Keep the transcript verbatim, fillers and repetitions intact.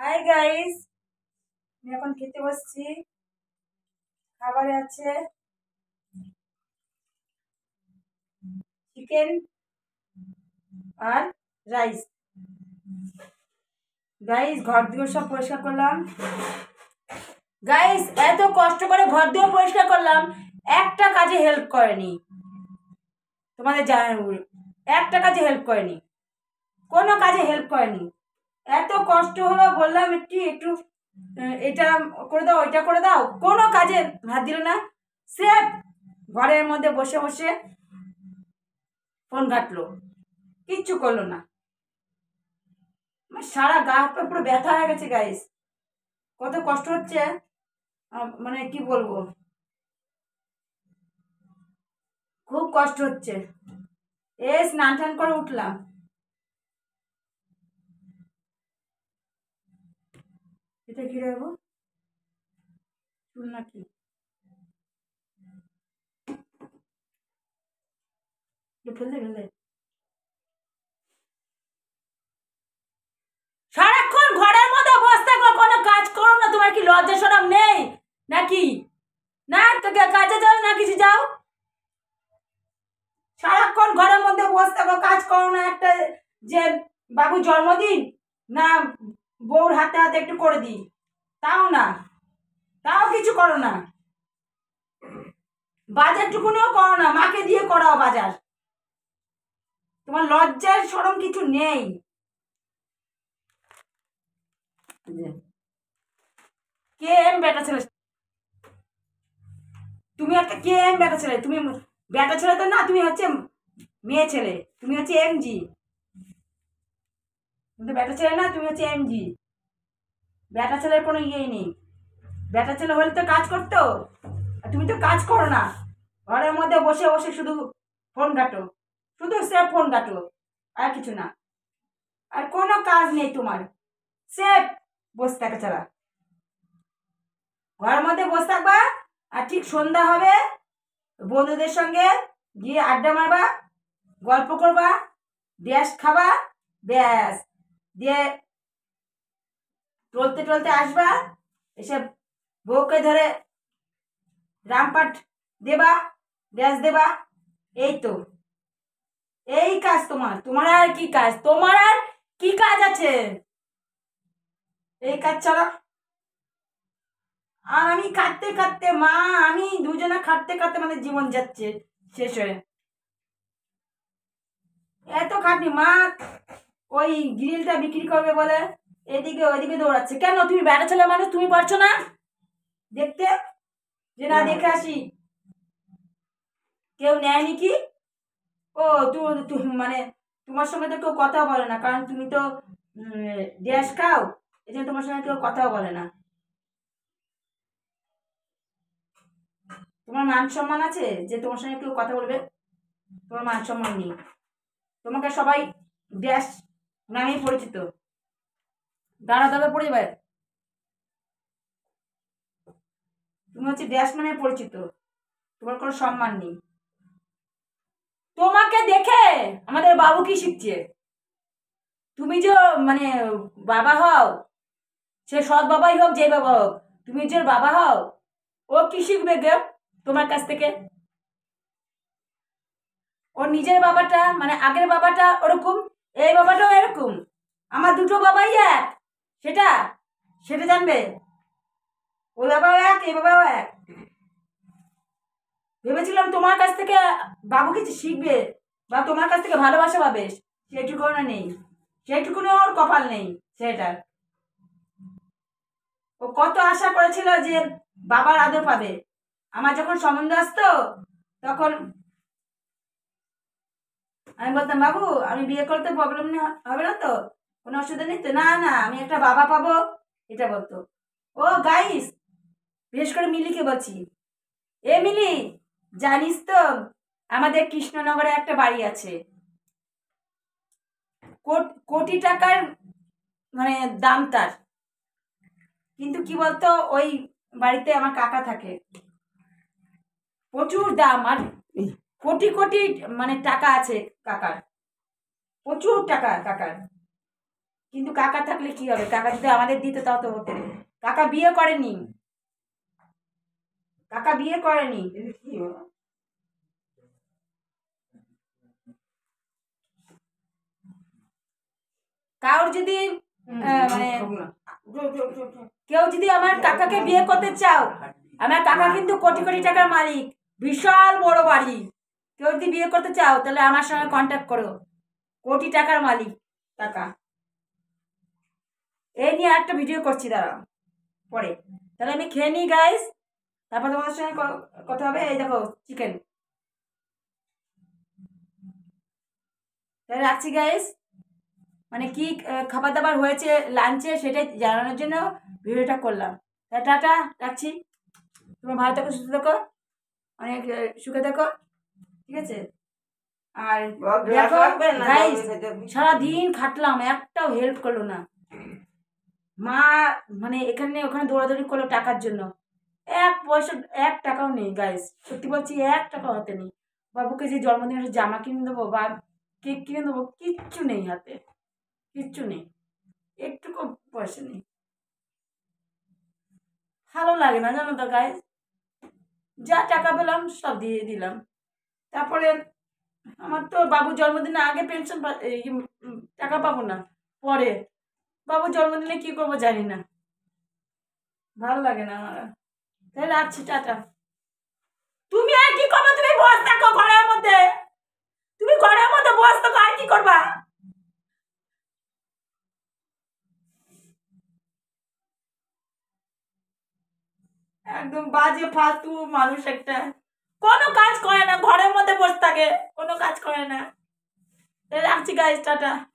Hi guys, আমি এখন খেতে বসছি। খাবারে আছে চিকেন আর রাইস। গাইস, ঘর দুয়ার সব পরিষ্কার করলাম। গাইস, এত কষ্ট করে ঘর দুয়ার পরিষ্কার করলাম, একটা কাজে হেল্প করেনি। তোমাদের জানার একটা কাজে হেল্প করেনি, কোনো কাজে হেল্প করেনি। এত কষ্ট হলো, বললাম একটু একটু এটা করে দাও, ওইটা করে দাও, কোনো কাজে হাত দিল না। স্রেফ ঘরের মধ্যে বসে বসে ফোন ঘাটলো, কিচ্ছু করলো না। আমার সারা গা হাত পা পুরো ব্যথা হয়ে গেছে গাইস, কত কষ্ট হচ্ছে। মানে কি বলবো, খুব কষ্ট হচ্ছে। এ স্নান টান করে উঠলাম। এটা কি রাখবো, চুল নাকি? ফেলতে ফেলতে সারাক্ষণ ঘরের মধ্যে বসে থাকো, কোনো কাজ করো না। তোমার কি লজ্জা শরম নেই নাকি? না তোকে কাজে যাও না কিছু যাও, সারাক্ষণ ঘরের মধ্যে বসে থাকো, কাজ করো না। একটা যে বাবু জন্মদিন, না বউর হাতে হাতে একটু করে দিই, তাও না, তাও কিছু করো না। বাজারটুকুনিও করো না, মাকে দিয়ে করাও বাজার। তোমার লজ্জার শরম কিছু নেই। কে এম বেটা ছেলে, তুমি একটা কে এম বেটা ছেলে, তুমি বেটা ছেলে তো না, তুমি হচ্ছে মেয়ে ছেলে, তুমি হচ্ছে এমজি। তুমি তো বেটা ছেলে না, তুমি হচ্ছে এমজি। বেটা ছেলের কোনো ইয়েই নেই। বেটা ছেলে হলে তো কাজ করতো, তুমি তো কাজ করো না। ঘরের মধ্যে বসে বসে শুধু ফোন ঘাটো, শুধু সেফ ফোন ঘাটো, আর কিছু না। আর কোনো কাজ নেই তোমার, সেফ বসে থাকা ছাড়া। ঘরের মধ্যে বসে থাকবা, আর ঠিক সন্ধ্যা হবে বন্ধুদের সঙ্গে গিয়ে আড্ডা মারবা, গল্প করবা, ড্যাশ খাবা, ব্যাস। দিয়ে টলতে টলতে আসবা, এসে বউকে ধরে রামপাট দেবা, ড্যাশ দেবা। এই তো, এই কাজ তোমার। তোমার আর কি কাজ, তোমার আর কি কাজ আছে? এই কাজ ছাড়া। আর আমি খাটতে খাটতে, মা আমি দুজনে খাটতে খাটতে আমাদের জীবন যাচ্ছে শেষ হয়ে। এত খাটনি, মা ওই গ্রিলটা বিক্রি করবে বলে এদিকে ওইদিকে দৌড়াচ্ছে। কেন, তুমি বেটা ছেলে মানুষ, তুমি পারছো না দেখতে? যে না দেখে আসি, কেউ নেয়নি কি? ও তুমি মানে তোমার সঙ্গে তো কেউ কথা বলে না, কারণ তুমি তো গ্যাস খাও, এই জন্য তোমার সঙ্গে কেউ কথাও বলে না। তোমার মান সম্মান আছে যে তোমার সঙ্গে কেউ কথা বলবে? তোমার মান সম্মান নেই, তোমাকে সবাই ড্যাশ নামেই পরিচিত, দাঁড়া দাঁড়া পরিবার। তুমি হচ্ছে ড্যাশ নামে পরিচিত, তোমার কোনো সম্মান নেই। তোমাকে দেখে আমাদের বাবু কি শিখছে? তুমি যে মানে বাবা হও, সে সৎ বাবাই হোক যে বাবা হোক, তুমি যে বাবা হও, ও কি শিখবে গে তোমার কাছ থেকে? ওর নিজের বাবাটা মানে আগের বাবাটা ওরকম, এই বাবাটাও এরকম। আমার দুটো বাবাই এক, সেটা সেটা জানবে? ওই বাবাও এক, এই বাবাও এক। ভেবেছিলাম তোমার কাছ থেকে বাবু কিছু শিখবে বা তোমার কাছ থেকে ভালোবাসা পাবে, সেইটুকু নেই, সেইটুকুনি ওর কপাল নেই সেটার। ও কত আশা করেছিল যে বাবার আদর পাবে। আমার যখন সম্বন্ধ আসতো তখন আমি বলতাম, বাবু আমি বিয়ে করতে প্রবলেম হবে না তো, কোনো অসুবিধা নেই তো? না না, আমি একটা বাবা পাবো, এটা বলতো। ও গাইস, বিশেষ করে মিলিকে বলছি, এ মিলি জানিস তো আমাদের কৃষ্ণনগরে একটা বাড়ি আছে, কোটি টাকার মানে দাম তার। কিন্তু কি বলতো, ওই বাড়িতে আমার কাকা থাকে, প্রচুর দাম, আর কোটি কোটি মানে টাকা আছে কাকার, প্রচুর টাকা কাকার। কিন্তু কাকা থাকলে কি হবে, কাকা যদি আমাদের দিত তাও তো হতো। কাকা বিয়ে করেনি, কাকা বিয়ে করেনি। কারোর যদি মানে কেউ যদি আমার কাকাকে বিয়ে করতে চাও, আমার কাকা কিন্তু কোটি কোটি টাকার মালিক, বিশাল বড় বাড়ি। কেউ যদি বিয়ে করতে চাও তাহলে আমার সঙ্গে কন্ট্যাক্ট করো, কোটি টাকার মালিক কাকা। এই নিয়ে একটা ভিডিও করছি দাঁড়াও পরে। তাহলে আমি খেয়ে নিই গাইস, তারপর তোমাদের সঙ্গে কথা হবে। এই দেখো চিকেন, তাহলে রাখছি গাইস। মানে কি খাবার দাবার হয়েছে লাঞ্চে সেটাই জানানোর জন্য ভিডিওটা করলাম। তা টাটা, রাখছি। তোমার ভালো থাকো, সুস্থ থাকো, অনেক সুখে থাকো, ঠিক আছে। আর দেখো গাইস, সারাদিন খাটলাম, একটাও হেল্প করলো না। মা মানে এখানে ওখানে দৌড়াদৌড়ি করলো টাকার জন্য, এক পয়সা এক টাকাও নেই গাইস, সত্যি বলছি এক টাকাও হাতে নেই। বাবুকে যে জন্মদিনের জামা কিনে দেবো বা কেক কিনে দেবো, কিচ্ছু নেই হাতে, কিচ্ছু নেই, একটুকু পয়সা নেই। ভালো লাগে না জানো তো গাইস, যা টাকা পেলাম সব দিয়ে দিলাম। তারপরে আমার তো বাবুর জন্মদিনে আগে পেনশন টাকা পাবো না, পরে বাবুর জন্মদিনে কি করবো জানি না, ভালো লাগে না আমার। তাহলে রাখছি, টাটা। তুমি আর কি করবো, তুমি বস থাকো ঘরের মধ্যে, তুমি ঘরের মধ্যে বস থাকো, আর কি করবা? একদম বাজে ফালতু মানুষ একটা, কোনো কাজ করে না, ঘরের মধ্যে বসে থাকে, কোনো কাজ করে না। রাখছি গাইস, টাটা।